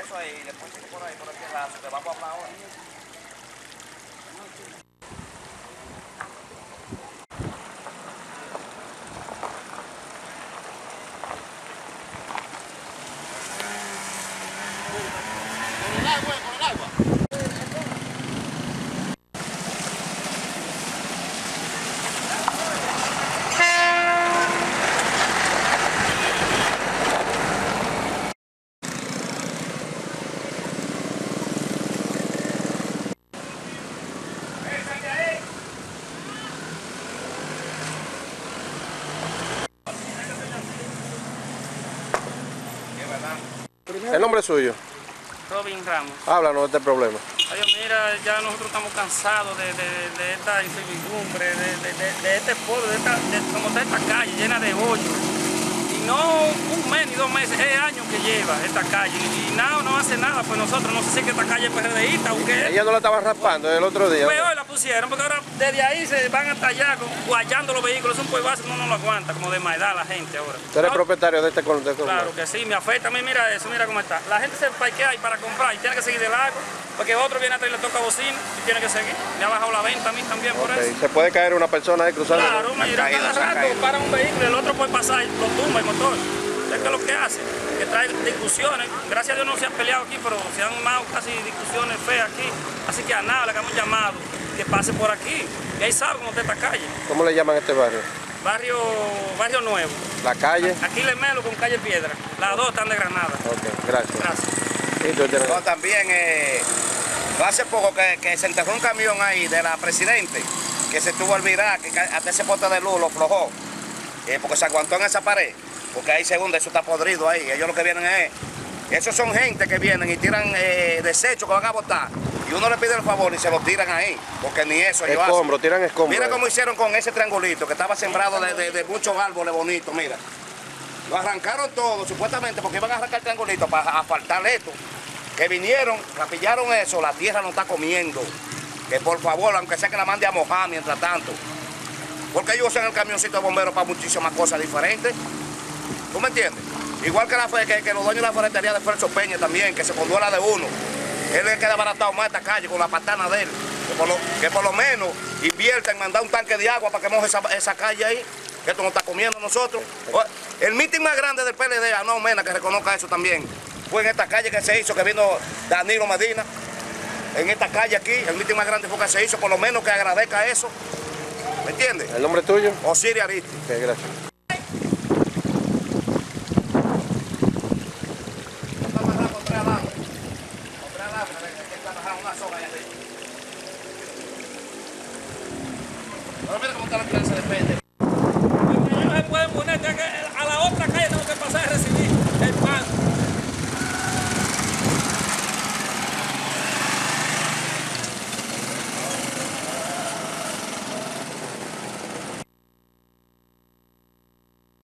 eso ahí, después sigue por ahí, por aquel lado, te vamos a hablar ahora. Con el agua, con el agua. ¿El nombre es suyo? Robin Ramos. Háblanos de este problema. Oye, mira, ya nosotros estamos cansados de esta incertidumbre, de este pueblo, como está esta calle llena de hoyos. Y no un mes ni 2 meses, es años que lleva esta calle. Y nada, no hace nada, pues nosotros no sé si es que esta calle es PRDista o qué. Ella no la estaba raspando el otro día. Pues hoy la pusieron, porque ahora desde ahí se van hasta allá guayando los vehículos. Es un puebazo que uno no lo aguanta, como de maldad la gente ahora. ¿Usted eres propietario de este colegio? Claro que sí, me afecta a mí, mira eso, mira cómo está. La gente se parquea ahí para comprar y tiene que seguir de largo, porque otro viene atrás y le toca bocina y tiene que seguir. Me ha bajado la venta a mí también por eso. ¿Se puede caer una persona ahí cruzando? Claro, mira, cada rato para un vehículo, el otro puede pasar y lo tumba el motor. Es que lo que hace, que trae discusiones. Gracias a Dios no se han peleado aquí, pero se han armado casi discusiones feas aquí. Así que a nada le hemos llamado que pase por aquí. Y ahí sabe cómo está esta calle. ¿Cómo le llaman a este barrio? Barrio Nuevo. ¿La calle? Aquí Le Melo con calle Piedra. Las dos están de Granada. Ok, gracias. Gracias. No, también, hace poco que se enterró un camión ahí de la Presidente, que se tuvo olvidar, que hasta ese poste de luz lo aflojó, porque se aguantó en esa pared, porque ahí según eso está podrido ahí. Ellos lo que vienen es, esos son gente que vienen y tiran desechos que van a botar, y uno le pide el favor y se lo tiran ahí, porque ni eso ellos hacen. Escombro, tiran escombros. Mira cómo hicieron con ese triangulito que estaba sembrado de muchos árboles bonitos, mira. Lo arrancaron todo, supuestamente, porque iban a arrancar el triangulito para asfaltar esto. Que vinieron, rapillaron eso, la tierra no está comiendo. Que por favor, aunque sea que la mande a mojar mientras tanto. Porque ellos usan el camioncito de bomberos para muchísimas cosas diferentes. ¿Tú me entiendes? Igual que los dueños de la ferretería de Ferso Peña también, que se conduela de uno. Él le queda baratado más esta calle con la patana de él. Que por lo menos invierta en mandar un tanque de agua para que moje esa calle ahí. Que esto no está comiendo nosotros. El mitin más grande del PLD, no Mena, que reconozca eso también, fue en esta calle que se hizo, que vino Danilo Medina. En esta calle aquí, el mitin más grande fue que se hizo, por lo menos que agradezca eso. ¿Me entiendes? ¿El nombre tuyo? Osiris Aristi. Ok, gracias. Está amarrado con 3 alambres. Con 3 alambres, está amarrado una soga allá arriba. Pero mira cómo está la clase de pende. No se pueden poner a la otra